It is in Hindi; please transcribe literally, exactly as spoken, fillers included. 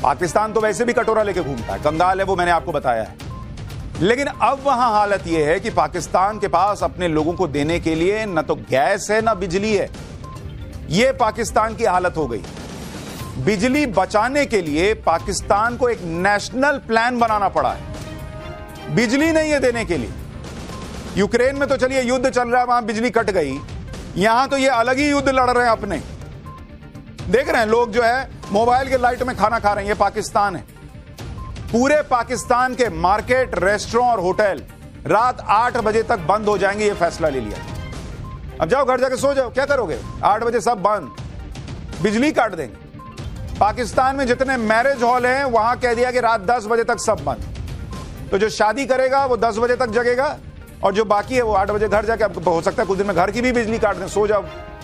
पाकिस्तान तो वैसे भी कटोरा लेके घूमता है, कंगाल है वो, मैंने आपको बताया है। लेकिन अब वहां हालत यह है कि पाकिस्तान के पास अपने लोगों को देने के लिए न तो गैस है न बिजली है। यह पाकिस्तान की हालत हो गई। बिजली बचाने के लिए पाकिस्तान को एक नेशनल प्लान बनाना पड़ा है, बिजली नहीं है देने के लिए। यूक्रेन में तो चलिए युद्ध चल रहा है, वहां बिजली कट गई, यहां तो ये अलग ही युद्ध लड़ रहे हैं अपने। देख रहे हैं लोग जो है मोबाइल के लाइट में खाना खा रहे हैं। ये पाकिस्तान है। पूरे पाकिस्तान के मार्केट, रेस्टोरेंट और होटल रात आठ बजे तक बंद हो जाएंगे, ये फैसला ले लिया। अब जाओ घर जाके सो जाओ, क्या करोगे? आठ बजे सब बंद, बिजली काट देंगे। पाकिस्तान में जितने मैरिज हॉल हैं वहां कह दिया कि रात दस बजे तक सब बंद। तो जो शादी करेगा वो दस बजे तक जगेगा और जो बाकी है वो आठ बजे घर जाके, अब हो सकता है कुछ दिन में घर की भी बिजली काट दें, सो जाओ।